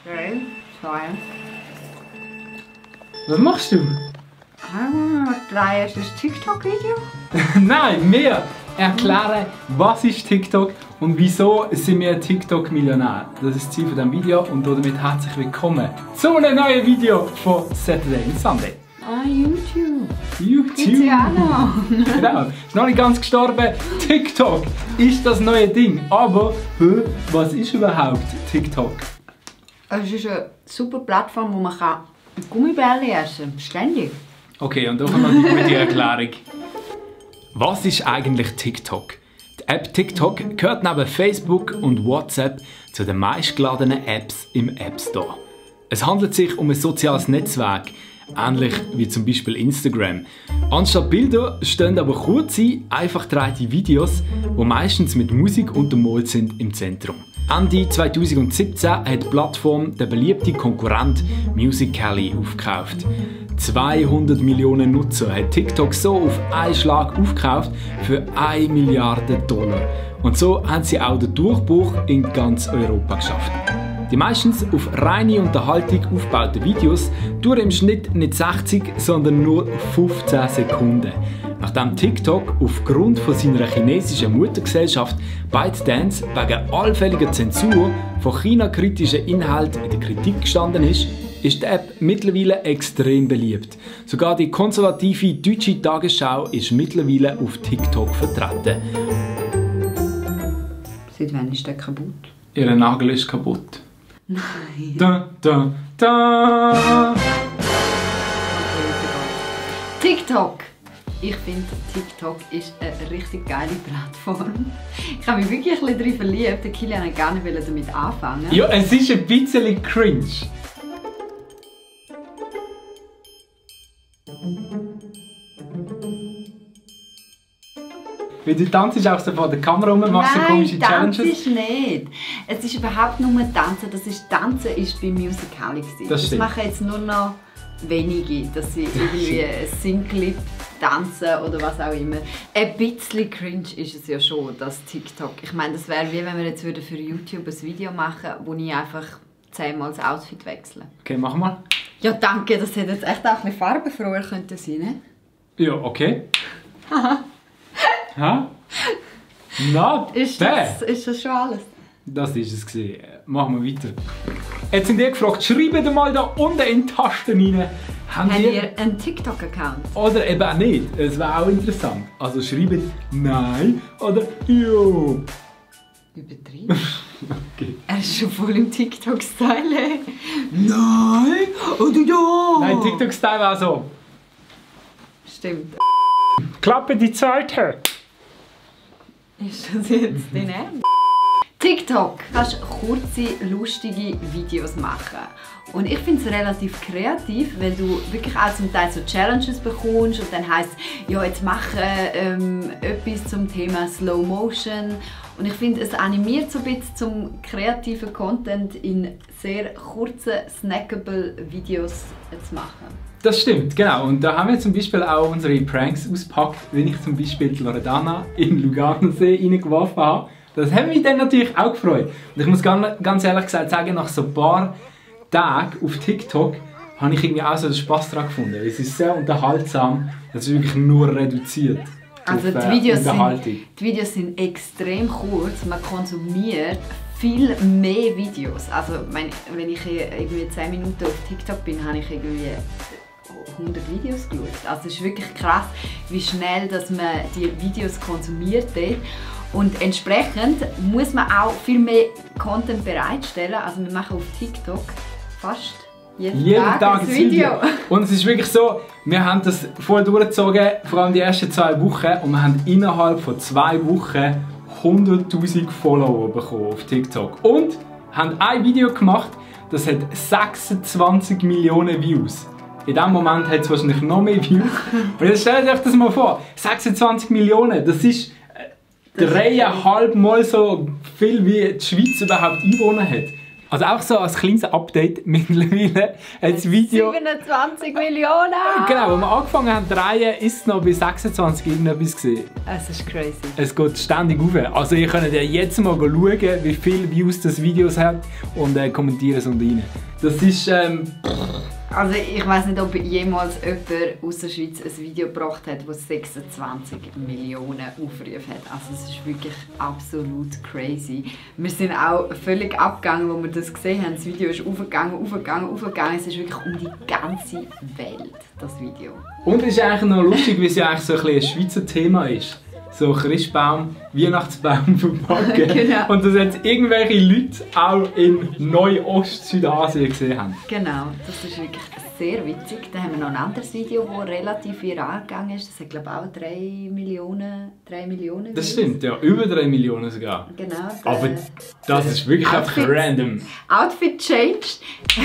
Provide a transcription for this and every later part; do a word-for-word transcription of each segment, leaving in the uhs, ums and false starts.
drei, zwei. Was machst du? Ah, drei ist das TikTok-Video? Nein, wir erklären, was ist TikTok und wieso sind wir TikTok-Millionär. Das ist das Ziel von diesem Video und damit herzlich willkommen zu einem neuen Video von Saturday and Sunday. Ah, YouTube. YouTube. Gibt's ja auch noch. Genau, ist noch nicht ganz gestorben. TikTok ist das neue Ding. Aber hä, was ist überhaupt TikTok? Es ist eine super Plattform, wo man kann Gummibärchen essen kann. Ständig. Okay, und da kommt noch die gute Erklärung. Was ist eigentlich TikTok? Die App TikTok gehört neben Facebook und WhatsApp zu den meistgeladenen Apps im App Store. Es handelt sich um ein soziales Netzwerk, ähnlich wie zum Beispiel Instagram. Anstatt Bilder stehen aber kurze, einfach gedrehte Videos, die meistens mit Musik untermalt sind, im Zentrum. Ende zweitausendsiebzehn hat die Plattform der beliebte Konkurrent Musical.ly aufgekauft. zweihundert Millionen Nutzer hat TikTok so auf einen Schlag aufgekauft für eine Milliarde Dollar. Und so haben sie auch den Durchbruch in ganz Europa geschafft. Die meistens auf reine Unterhaltung aufgebauten Videos dauern im Schnitt nicht sechzig, sondern nur fünfzehn Sekunden. Nachdem TikTok aufgrund von seiner chinesischen Muttergesellschaft ByteDance wegen allfälliger Zensur von China-kritischen Inhalten in der Kritik gestanden ist, ist die App mittlerweile extrem beliebt. Sogar die konservative deutsche Tagesschau ist mittlerweile auf TikTok vertreten. Seit wann ist der kaputt? Ihr Nagel ist kaputt. Nein. Da, da, da. TikTok. Ich finde, TikTok ist eine richtig geile Plattform. Ich habe mich wirklich ein bisschen darin verliebt. Der Kilian wollte gar nicht damit anfangen. Ja, es ist ein bisschen cringe. Weil du tanzt auch so vor der Kamera rum, machst so komische Challenges. Nein, ist nicht. Es ist überhaupt nur Tanzen. Das ist, Tanzen ist bei Musical.ly. Das, das machen jetzt nur noch wenige, dass sie irgendwie ein Sing-Clip tanzen oder was auch immer. Ein bisschen cringe ist es ja schon, das TikTok. Ich meine, das wäre wie wenn wir jetzt für YouTube ein Video machen, wo ich einfach zehnmal das Outfit wechsle. Okay, mach mal. Ja, danke. Das hätte jetzt echt auch eine farbenfroher könnte sein, ne? Ja, okay. Haha. Ha? Not ist bad. Das, ist das schon alles? Das ist es gewesen. Machen wir weiter. Jetzt sind ihr gefragt, schreibt mal da unten in die Tasten rein. Habt ihr, ihr einen TikTok-Account? Oder eben auch nicht. Es wäre auch interessant. Also schreibt Nein oder Jo. Übertrieben. Okay. Er ist schon voll im TikTok-Style. Nein oder Ja. Nein, TikTok-Style war so. Stimmt. Klappe die Seite. Ist das jetzt dein Ernst? TikTok. Du kannst kurze, lustige Videos machen. Und ich finde es relativ kreativ, weil du wirklich auch zum Teil so Challenges bekommst und dann heisst ja, jetzt machen ähm, etwas zum Thema Slow Motion. Und ich finde, es animiert so ein bisschen zum kreativen Content in sehr kurzen, snackable Videos zu machen. Das stimmt, genau. Und da haben wir zum Beispiel auch unsere Pranks ausgepackt, wenn ich zum Beispiel die Loredana in Luganosee reingeworfen habe. Das hat mich dann natürlich auch gefreut. Und ich muss ganz ehrlich gesagt sagen, nach so ein paar Tagen auf TikTok habe ich irgendwie auch so den Spass daran gefunden. Es ist sehr unterhaltsam, es ist wirklich nur reduziert. Also auf, die, äh, Videos sind, die Videos sind extrem kurz, man konsumiert viel mehr Videos. Also mein, wenn ich irgendwie zehn Minuten auf TikTok bin, habe ich irgendwie hundert Videos geschaut. Also es ist wirklich krass, wie schnell dass man die Videos konsumiert dort. Und entsprechend muss man auch viel mehr Content bereitstellen. Also wir machen auf TikTok fast jeden, jeden Tag, Tag ein Video. Video. Und es ist wirklich so, wir haben das voll durchgezogen, vor allem die ersten zwei Wochen. Und wir haben innerhalb von zwei Wochen hunderttausend Follower bekommen auf TikTok. Und haben ein Video gemacht, das hat sechsundzwanzig Millionen Views. In diesem Moment hat es wahrscheinlich noch mehr Views. Aber jetzt stellt euch das mal vor, sechsundzwanzig Millionen, das ist dreieinhalb Mal so viel wie die Schweiz überhaupt Einwohner hat. Also auch so als kleines Update mittlerweile das Video... siebenundzwanzig Millionen! Genau, als wir angefangen haben zu drehen, ist es noch bei sechsundzwanzig irgendetwas gewesen. Es ist crazy. Es geht ständig rauf. Also ihr könnt ja jetzt mal schauen, wie viele Views das Video hat und äh, kommentieren es unten rein. Das ist... Ähm, Also ich weiß nicht, ob jemals jemand aus der Schweiz ein Video gebracht hat, das sechsundzwanzig Millionen Aufrufe hat. Also es ist wirklich absolut crazy. Wir sind auch völlig abgegangen, als wir das gesehen haben. Das Video ist aufgegangen, aufgegangen, aufgegangen. Es ist wirklich um die ganze Welt, das Video. Und es ist eigentlich noch lustig, weil es ja eigentlich so ein, ein Schweizer Thema ist. So Christbaum, Weihnachtsbaum verpacken. Genau. Und dass jetzt irgendwelche Leute auch in Neu-Ost-Südasien gesehen haben. Genau, das ist wirklich sehr witzig. Da haben wir noch ein anderes Video, das relativ viral gegangen ist. Das hat glaube ich auch drei Millionen. drei Millionen das stimmt, ja, über drei Millionen sogar. Genau. Aber das ist wirklich einfach random. Outfit changed.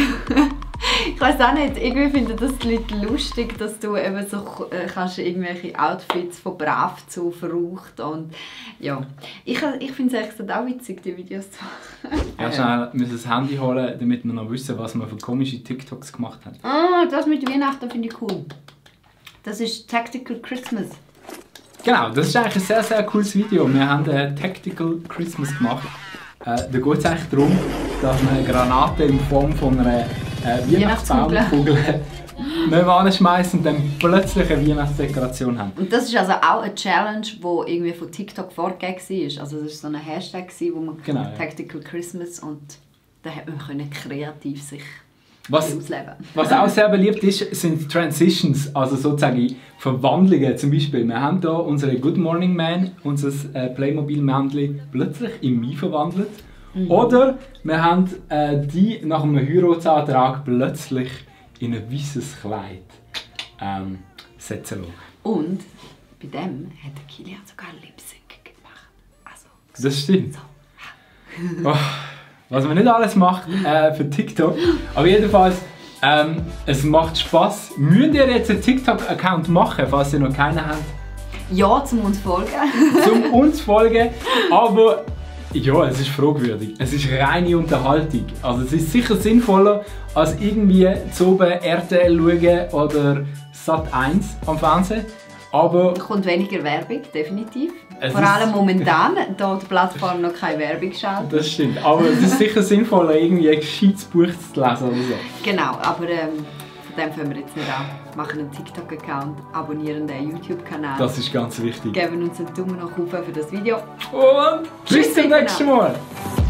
Ich weiß auch nicht, irgendwie finden das die Leute lustig, dass du eben so äh, kannst irgendwelche Outfits von brav zu verraucht und ja. Ich, ich finde es echt auch witzig, die Videos zu machen. Ja, schnell, wir müssen das Handy holen, damit wir noch wissen, was wir für komische TikToks gemacht haben. Ah, das mit Weihnachten finde ich cool. Das ist Tactical Christmas. Genau, das ist eigentlich ein sehr, sehr cooles Video. Wir haben ein Tactical Christmas gemacht. Äh, da geht es eigentlich darum, dass man eine Granate in Form von einer äh, Weihnachtsbaumkugel anschmeißen und dann plötzlich eine Weihnachtsdekoration haben. Und das ist also auch eine Challenge, die irgendwie von TikTok vorgegeben war. Also das war so ein Hashtag, wo man genau, ja. Tactical Christmas und da hat man kreativ sich was, ausleben. Was auch sehr beliebt ist, sind Transitions, also sozusagen Verwandlungen. Zum Beispiel, wir haben hier unsere Good Morning Man, unser äh, Playmobil-Männchen, plötzlich in mich verwandelt. Mhm. Oder wir haben äh, die nach einem Heiratsantrag plötzlich in ein weißes Kleid ähm, setzen lassen. Und bei dem hat der Kilian sogar Lip-Sync gemacht. Also, das stimmt. So. Oh, was man nicht alles macht äh, für TikTok. Aber jedenfalls, ähm, es macht Spass. Müsst ihr jetzt einen TikTok-Account machen, falls ihr noch keinen habt? Ja, zum uns folgen. Zum uns folgen, aber ja, es ist fragwürdig. Es ist reine Unterhaltung. Also es ist sicher sinnvoller, als irgendwie zu oben R T L schauen oder Sat eins am Fernsehen. Aber da kommt weniger Werbung, definitiv. Es Vor allem momentan, da die Plattform noch keine Werbung schaltet. Das stimmt, aber es ist sicher sinnvoller, irgendwie ein gescheites Buch zu lesen oder so. Genau, aber ähm, von dem fangen wir jetzt nicht an. Machen einen TikTok-Account, abonnieren den YouTube-Kanal. Das ist ganz wichtig. Geben uns einen Daumen nach oben für das Video. Und bis zum nächsten Mal.